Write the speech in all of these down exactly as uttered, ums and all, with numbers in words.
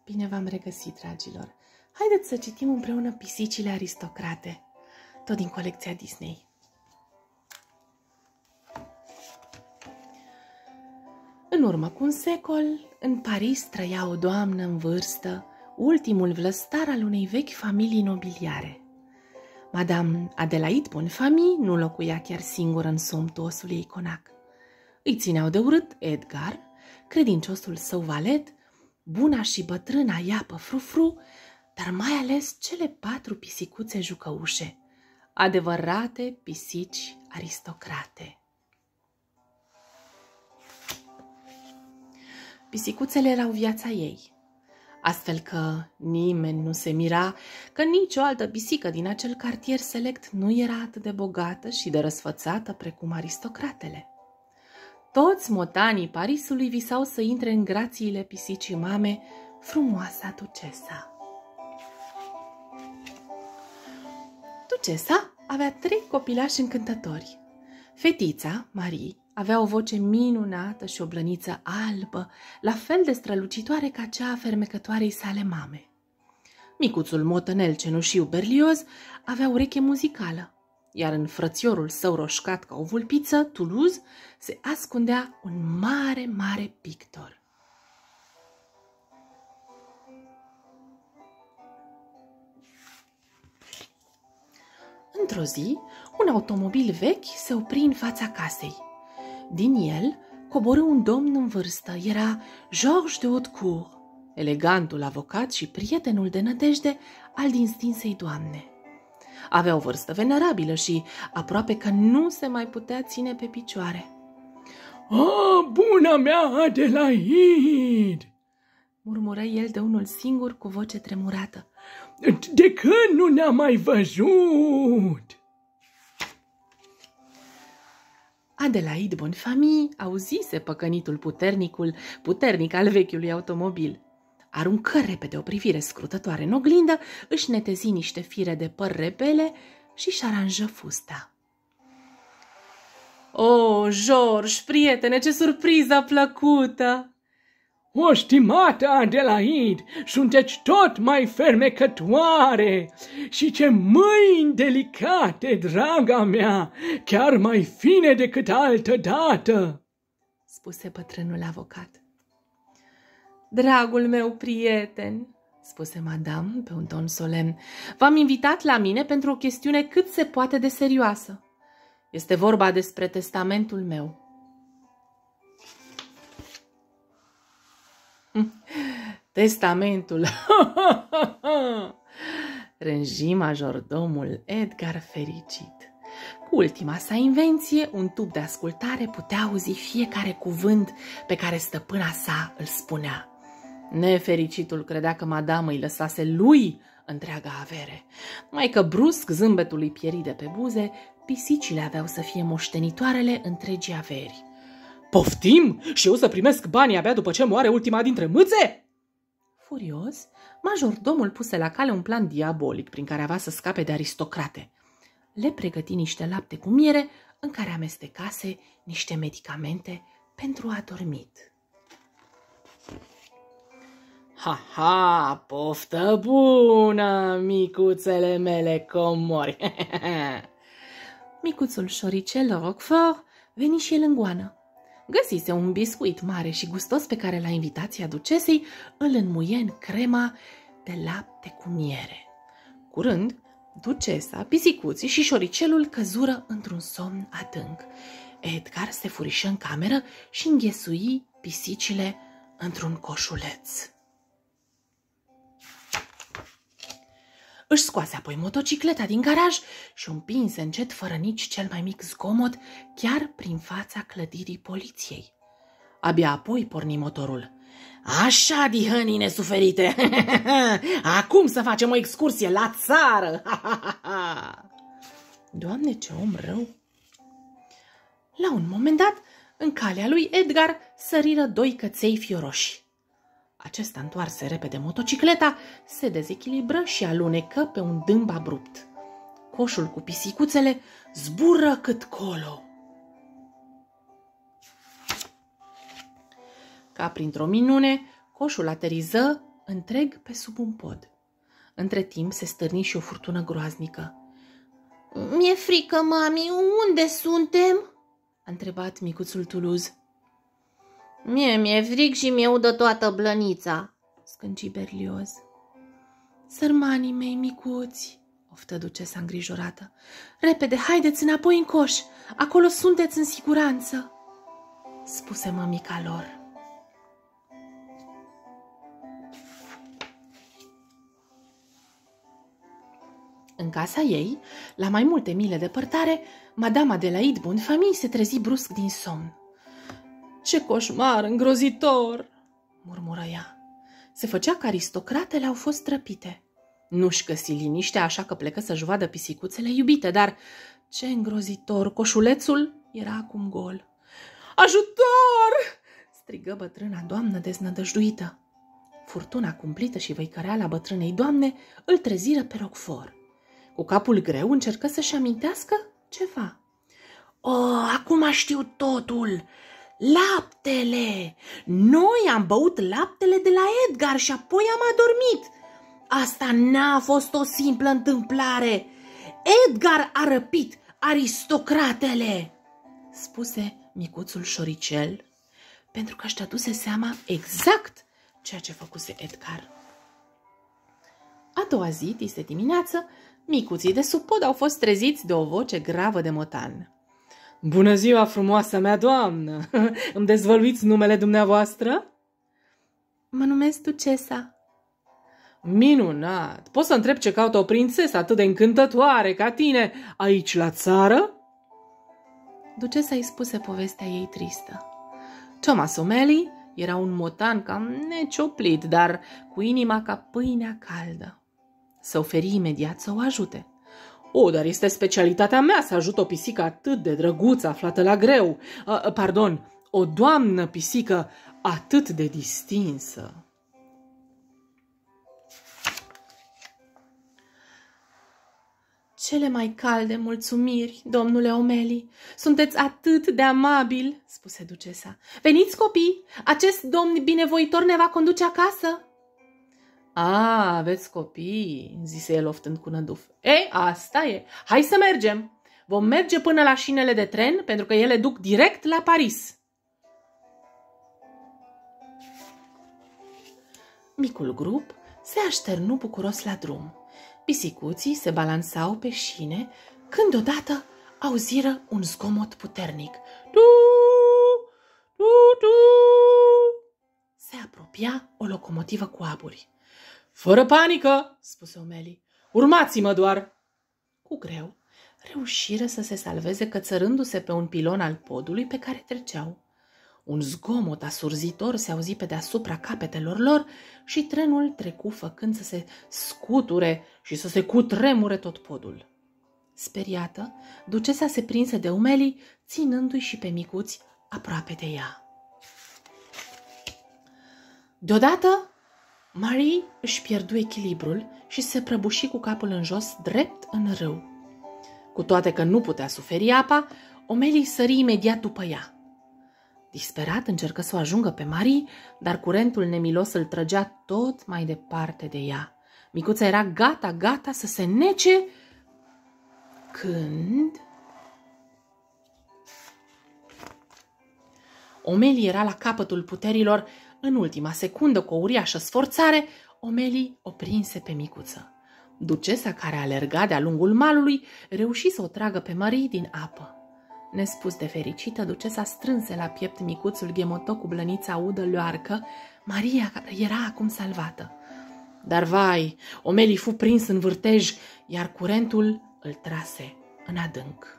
Bine v-am regăsit, dragilor! Haideți să citim împreună Pisicile aristocrate, tot din colecția Disney. În urmă cu un secol, în Paris trăia o doamnă în vârstă, ultimul vlăstar al unei vechi familii nobiliare. Madame Adelaide Bonfamie nu locuia chiar singură în somptuosul ei conac. Îi țineau de urât Edgar, credinciosul său valet, buna și bătrâna iapă Frufru, dar mai ales cele patru pisicuțe jucăușe, adevărate pisici aristocrate. Pisicuțele erau viața ei, astfel că nimeni nu se mira că nicio altă pisică din acel cartier select nu era atât de bogată și de răsfățată precum aristocratele. Toți motanii Parisului visau să intre în grațiile pisicii mame, frumoasa Ducesa. Ducesa avea trei copilași încântători. Fetița, Marie, avea o voce minunată și o blăniță albă, la fel de strălucitoare ca cea a fermecătoarei sale mame. Micuțul motănel cenușiu Berlioz avea ureche muzicală, iar în frățiorul său roșcat ca o vulpiță, Toulouse, se ascundea un mare, mare pictor. Într-o zi, un automobil vechi se opri în fața casei. Din el coborâ un domn în vârstă, era Georges de Hautcourt, elegantul avocat și prietenul de nădejde al dinstinsei doamne. Avea o vârstă venerabilă și aproape că nu se mai putea ține pe picioare. "Ah, buna mea Adelaide!" murmură el de unul singur cu voce tremurată. "De când nu ne-am mai văzut?" Adelaide Bonfamie auzise păcănitul puternicul, puternic al vechiului automobil. Aruncă repede o privire scrutătoare în oglindă, își netezi niște fire de păr rebele și-și aranjă fusta. "O, George, prietene, ce surpriză plăcută!" "O, stimată Adelaide, sunteți tot mai fermecătoare și ce mâini delicate, draga mea, chiar mai fine decât altă dată!" spuse bătrânul avocat. "Dragul meu prieten," spuse madame pe un ton solemn, "v-am invitat la mine pentru o chestiune cât se poate de serioasă. Este vorba despre testamentul meu." "Testamentul!" rânji majordomul Edgar fericit. Cu ultima sa invenție, un tub de ascultare putea auzi fiecare cuvânt pe care stăpâna sa îl spunea. Nefericitul credea că madamă îi lăsase lui întreaga avere, numai că brusc zâmbetul îi pieri de pe buze, pisicile aveau să fie moștenitoarele întregii averi. "Poftim? Și eu să primesc banii abia după ce moare ultima dintre mâțe?" Furios, majordomul puse la cale un plan diabolic prin care avea să scape de aristocrate. Le pregăti niște lapte cu miere în care amestecase niște medicamente pentru adormit. "Ha, ha, poftă bună, micuțele mele comori!" Micuțul șoricel Roquefort veni și el în goană. Găsise un biscuit mare și gustos pe care la invitația ducesei îl înmuie în crema de lapte cu miere. Curând, ducesa, pisicuții și șoricelul căzură într-un somn adânc. Edgar se furișă în cameră și înghesui pisicile într-un coșuleț. Își scoase apoi motocicleta din garaj și o împinse încet, fără nici cel mai mic zgomot, chiar prin fața clădirii poliției. Abia apoi porni motorul. "Așa, dihănii nesuferite! Acum să facem o excursie la țară! Doamne, ce om rău!" La un moment dat, în calea lui Edgar săriră doi căței fioroși. Acesta întoarse repede motocicleta, se dezechilibră și alunecă pe un dâmb abrupt. Coșul cu pisicuțele zbură cât colo. Ca printr-o minune, coșul ateriză întreg pe sub un pod. Între timp se stârni și o furtună groaznică. Mi-e frică, mami, unde suntem?" a întrebat micuțul Toulouse. Mie mi-e frig și mi-e udă toată blănița," scânci Berlioz. Sărmanii mei micuți, oftă ducesa îngrijorată. Repede, haideți înapoi în coș, acolo sunteți în siguranță, spuse mămica lor. În casa ei, la mai multe mile departare, Madame Adélaïde Bonnefamille se trezi brusc din somn. Ce coșmar îngrozitor, murmură ea. Se făcea că aristocratele au fost trăpite. Nu-și găsi liniștea, așa că plecă să-și vadă pisicuțele iubite, dar ce îngrozitor, coșulețul era acum gol. Ajutor! Strigă bătrâna doamnă deznădăjduită. Furtuna cumplită și văicăreala bătrânei doamne îl treziră pe Roquefort. Cu capul greu încercă să-și amintească ceva. O, acum știu totul! Laptele! Noi am băut laptele de la Edgar și apoi am adormit. Asta n-a fost o simplă întâmplare. Edgar a răpit aristocratele, spuse micuțul șoricel, pentru că își dăduse seama exact ceea ce făcuse Edgar. A doua zi, dise dimineață, micuții de sub pod au fost treziți de o voce gravă de motan. Bună ziua, frumoasa mea doamnă! Îmi dezvăluiți numele dumneavoastră? Mă numesc Ducesa. Minunat! Pot să întreb ce caută o prințesă atât de încântătoare ca tine aici la țară? Ducesa îi spuse povestea ei tristă. Thomas O'Malley era un motan cam necioplit, dar cu inima ca pâinea caldă. Se oferi imediat să o ajute. O, dar este specialitatea mea să ajut o pisică atât de drăguță aflată la greu. Uh, pardon, o doamnă pisică atât de distinsă. Cele mai calde mulțumiri, domnule O'Malley. Sunteți atât de amabil, spuse ducesa. Veniți, copii, acest domn binevoitor ne va conduce acasă. A, aveți copii, zise el oftând cu năduf. Ei, asta e. Hai să mergem. Vom merge până la șinele de tren, pentru că ele duc direct la Paris. Micul grup se așternu bucuros la drum. Pisicuții se balansau pe șine, când deodată auziră un zgomot puternic. Tu, tu, tu. Se apropia o locomotivă cu aburi. Fără panică, spuse O'Malley. Urmați-mă doar. Cu greu reușiră să se salveze cățărându-se pe un pilon al podului pe care treceau. Un zgomot asurzitor se auzi pe deasupra capetelor lor și trenul trecu făcând să se scuture și să se cutremure tot podul. Speriată, ducesa se prinse de O'Malley, ținându-i și pe micuți aproape de ea. Deodată, Marie își pierdu echilibrul și se prăbuși cu capul în jos, drept în râu. Cu toate că nu putea suferi apa, O'Malley sări imediat după ea. Disperat încercă să o ajungă pe Marie, dar curentul nemilos îl trăgea tot mai departe de ea. Micuța era gata, gata să se nece, când O'Malley era la capătul puterilor. În ultima secundă, cu o uriașă sforțare, O'Malley o prinse pe micuță. Ducesa, care alerga de-a lungul malului, reuși să o tragă pe Marie din apă. Nespus de fericită, ducesa strânse la piept micuțul ghemotoc cu blănița udă luarcă. Maria era acum salvată. Dar vai, O'Malley fu prins în vârtej, iar curentul îl trase în adânc.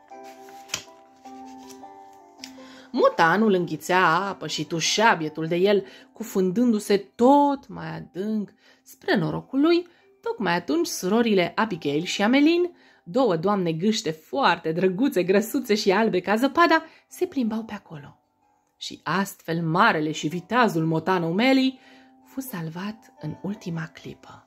Motanul înghițea apă și tușea bietul de el, cufundându-se tot mai adânc. Spre norocul lui, tocmai atunci surorile Abigail și Ameline, două doamne gâște foarte drăguțe, grăsuțe și albe ca zăpada, se plimbau pe acolo. Și astfel marele și viteazul motan O'Malley fu salvat în ultima clipă.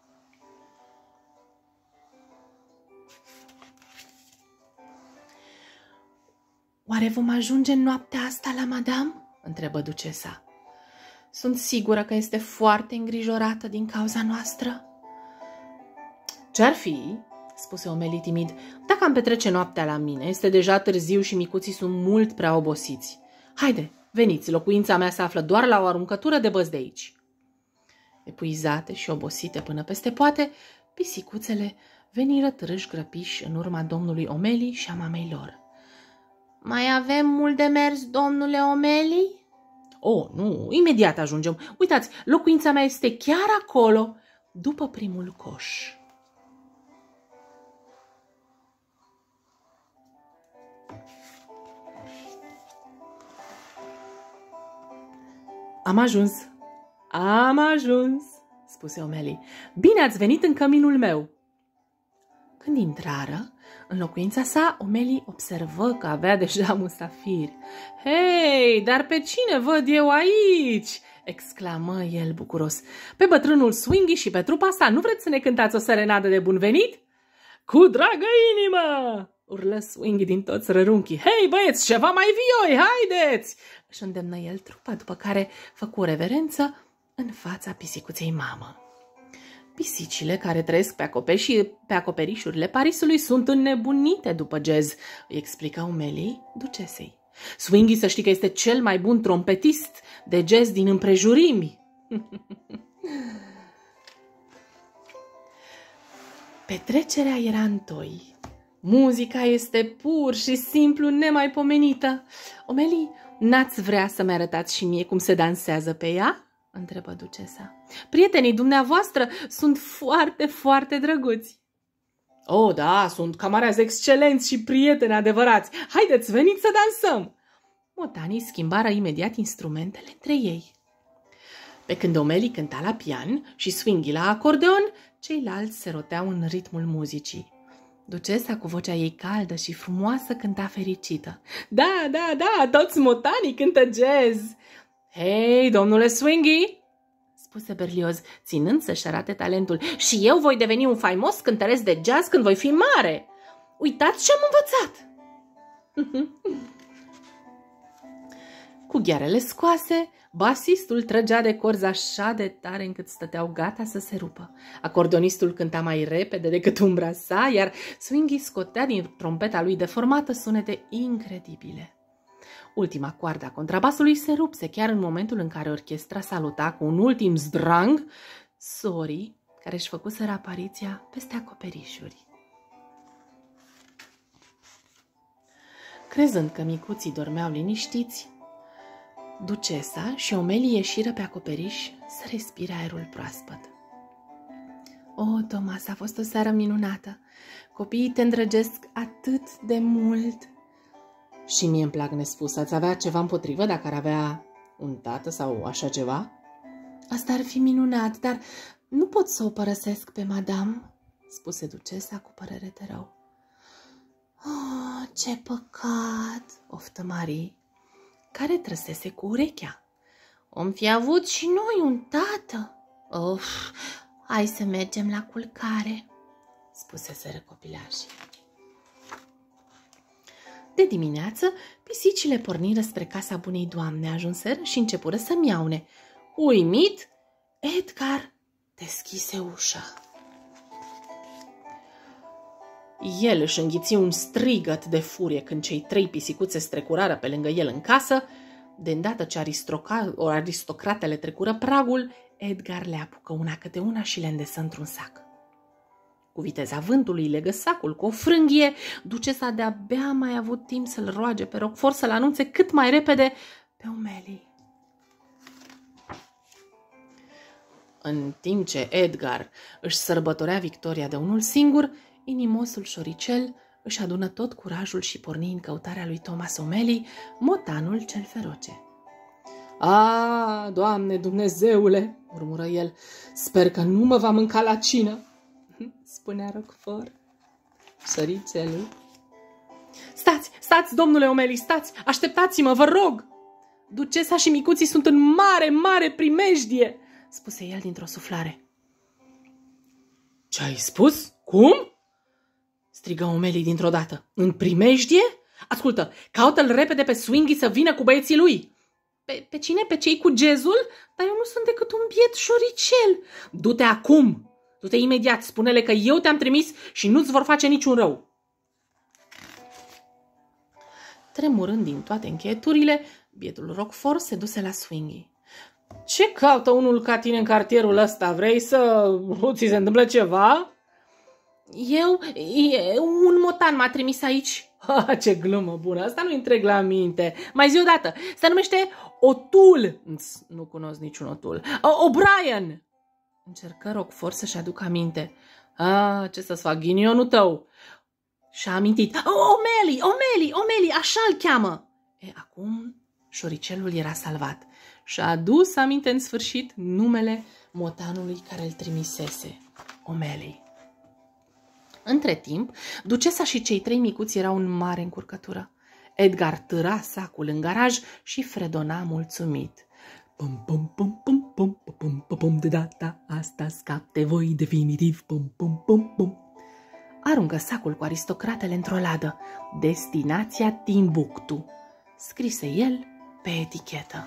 Oare vom ajunge în noaptea asta la madame? Întrebă ducesa. Sunt sigură că este foarte îngrijorată din cauza noastră. Ce-ar fi, spuse Omelii timid, dacă am petrece noaptea la mine? Este deja târziu și micuții sunt mult prea obosiți. Haide, veniți, locuința mea se află doar la o aruncătură de băți de aici. Epuizate și obosite până peste poate, pisicuțele veniră târâși grăpiși în urma domnului Omelii și a mamei lor. Mai avem mult de mers, domnule Omelii? Oh, nu, imediat ajungem. Uitați, locuința mea este chiar acolo, după primul coș. Am ajuns, am ajuns, spuse Omelii. Bine ați venit în căminul meu. Când intrară, în locuința sa, Omelii observă că avea deja musafiri. Hei, dar pe cine văd eu aici? Exclamă el bucuros. Pe bătrânul Swingy și pe trupa sa, nu vreți să ne cântați o serenadă de bun venit? Cu dragă inimă! Urlă Swingy din toți rărunchii. Hei, băieți, ceva mai vioi, haideți! Își îndemnă el trupa, după care făcu reverență în fața pisicuței mamă. Pisicile care trăiesc pe, acoperiș pe acoperișurile Parisului sunt înnebunite după jazz, îi explica Omelii ducesei. Swingy, să știi că este cel mai bun trompetist de jazz din împrejurimi. Petrecerea era întoi. Muzica este pur și simplu nemaipomenită. Omelii, n-ați vrea să-mi arătați și mie cum se dansează pe ea? Întrebă ducesa. Prietenii dumneavoastră sunt foarte, foarte drăguți. Oh, da, sunt camarazi excelenți și prieteni adevărați. Haideți, veniți să dansăm! Motanii schimbară imediat instrumentele între ei. Pe când Omelii cânta la pian și Swingy la acordeon, ceilalți se roteau în ritmul muzicii. Ducesa, cu vocea ei caldă și frumoasă, cânta fericită. Da, da, da, toți motanii cântă jazz! Hei, domnule Swingy, spuse berlios, ținând să-și arate talentul, și eu voi deveni un faimos cântăresc de jazz când voi fi mare. Uitați ce am învățat! Cu ghearele scoase, basistul trăgea de corzi așa de tare încât stăteau gata să se rupă. Acordeonistul cânta mai repede decât umbra sa, iar Swingy scotea din trompeta lui deformată sunete incredibile. Ultima coardă a contrabasului se rupse chiar în momentul în care orchestra saluta cu un ultim zdrang sorii care își făcuseră apariția peste acoperișuri. Crezând că micuții dormeau liniștiți, ducesa și Omelii ieșiră pe acoperiș să respire aerul proaspăt. O, Thomas, a fost o seară minunată. Copiii te îndrăgesc atât de mult. Și mie îmi plac nespus. Ați avea ceva împotrivă dacă ar avea un tată sau așa ceva? Asta ar fi minunat, dar nu pot să o părăsesc pe madame, spuse ducesa cu părere de rău. Oh, ce păcat, oftă Marie, care trăsese cu urechea. Om fi avut și noi un tată. Of, hai să mergem la culcare, spuseseră copilașii. De dimineață, pisicile porniră spre casa bunei doamne, ajunseră și începură să miaune. Uimit, Edgar deschise ușa. El își înghiți un strigăt de furie când cei trei pisicuțe strecurară pe lângă el în casă. De îndată ce aristocratele trecură pragul, Edgar le apucă una câte una și le îndesă într-un sac. Cu viteza vântului legă sacul cu o frânghie, ducesa de-abia a mai avut timp să-l roage pe Roquefort să-l anunțe cât mai repede pe Omelii. În timp ce Edgar își sărbătorea victoria de unul singur, inimosul șoricel își adună tot curajul și porni în căutarea lui Thomas Omelii, motanul cel feroce. A, Doamne Dumnezeule, murmură el, sper că nu mă va mânca la cină, spunea Roquefort. Șoricelul. Stați, stați, domnule Omelii, stați, așteptați-mă, vă rog! Ducesa și micuții sunt în mare, mare primejdie, spuse el dintr-o suflare. Ce ai spus? Cum? Strigă Omelii dintr-o dată. În primejdie? Ascultă, caută-l repede pe Swingy să vină cu băieții lui. Pe, pe cine? Pe cei cu gezul? Dar eu nu sunt decât un biet șoricel. Du-te acum! Du-te imediat! Spune-le că eu te-am trimis și nu-ți vor face niciun rău. Tremurând din toate încheieturile, bietul Roquefort se duse la Swingy. Ce caută unul ca tine în cartierul ăsta? Vrei să ți se întâmplă ceva? Eu, e, un motan m-a trimis aici. Ha, ce glumă bună! Asta nu-i întreg la minte. Mai zi odată. Se numește Otul. Nu cunosc niciun Otul. O'Brien. Încercă Roquefort să-și aducă aminte. Ah, ce să-ți fac, ghinionul tău? Și-a amintit. O'Malley, O'Malley, O'Malley, așa-l cheamă. E, acum șoricelul era salvat. Și-a adus aminte în sfârșit numele motanului care îl trimisese, O'Malley. Între timp, ducesa și cei trei micuți erau în mare încurcătură. Edgar târa sacul în garaj și fredona mulțumit. Pum, pum, pum, pum, pum, pum, pum, pum, de data asta scap de voi definitiv, pum, pum, pum, pum. Aruncă sacul cu aristocratele într-o ladă. Destinația Timbuktu, scrise el pe etichetă.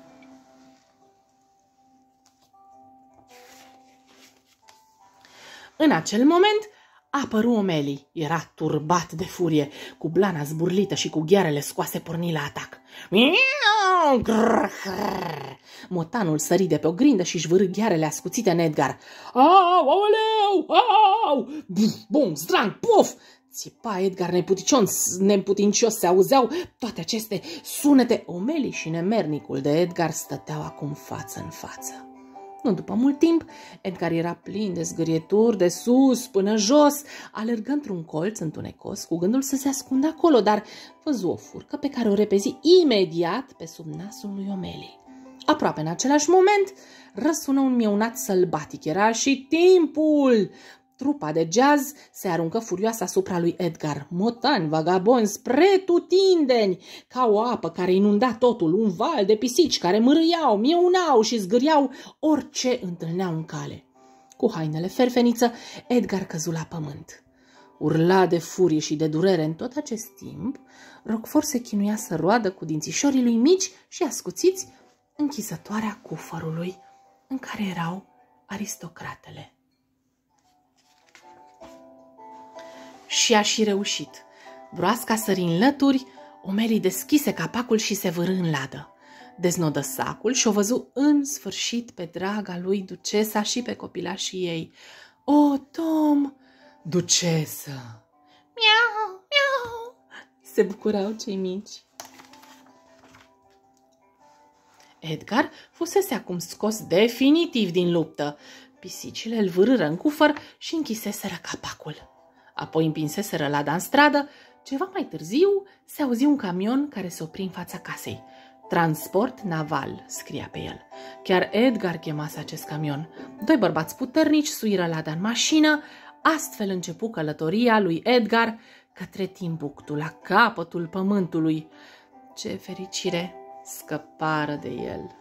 În acel moment apăru O'Malley. Era turbat de furie, cu blana zburlită și cu ghearele scoase porni la atac. Miau! Grrr, grrr. Motanul sări de pe o grindă și își vârâ ghearele ascuțite în Edgar. Au, aoleu, au! Bum, zdranc, puf! Țipa Edgar neputicios, neputincios, se auzeau toate aceste sunete. O'Malley și nemernicul de Edgar stăteau acum față în față. Nu după mult timp, Edgar era plin de zgârieturi de sus până jos, alergă într-un colț întunecos cu gândul să se ascundă acolo, dar văzu o furcă pe care o repezi imediat pe sub nasul lui O'Malley. Aproape în același moment răsună un mieunat sălbatic. Era și timpul! Trupa de jazz se aruncă furioasă asupra lui Edgar. Motani, vagabonzi, pretutindeni, ca o apă care inunda totul, un val de pisici care mârâiau, mieunau și zgâriau orice întâlneau în cale. Cu hainele ferfeniță, Edgar căzu la pământ. Urla de furie și de durere în tot acest timp. Roquefort se chinuia să roadă cu dințișorii lui mici și ascuțiți închisătoarea cufărului în care erau aristocratele. Și a și reușit. Broasca sări în lături, O'Malley deschise capacul și se vârâ în ladă. Deznodă sacul și o văzu în sfârșit pe draga lui ducesa și pe copilașii ei. O, Tom, ducesă! Miau, miau! Se bucurau cei mici. Edgar fusese acum scos definitiv din luptă. Pisicile îl vârâră în cufăr și închiseseră capacul. Apoi împinseseră lada în stradă. Ceva mai târziu se auzi un camion care se opri în fața casei. Transport naval, scria pe el. Chiar Edgar chemase acest camion. Doi bărbați puternici suiră lada în mașină. Astfel începu călătoria lui Edgar către Timbuktu, la capătul pământului. Ce fericire! Scăpară de el.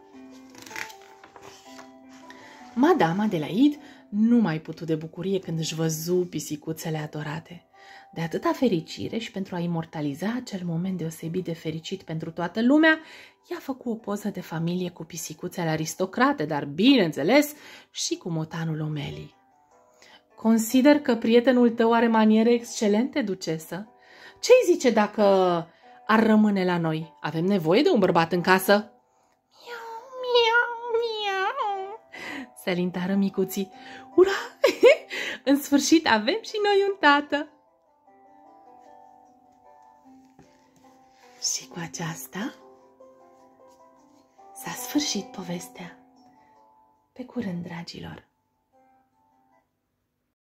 Madame Adelaide nu mai putu de bucurie când își văzu pisicuțele adorate. De atâta fericire și pentru a imortaliza acel moment deosebit de fericit pentru toată lumea, i-a făcut o poză de familie cu pisicuțele aristocrate, dar, bineînțeles, și cu motanul O'Malley. Consider că prietenul tău are maniere excelente, ducesă. Ce-i zice dacă ar rămâne la noi? Avem nevoie de un bărbat în casă. Miau, miau, miau, se alintară micuții. Ura! În sfârșit avem și noi un tată. Și cu aceasta s-a sfârșit povestea. Pe curând, dragilor!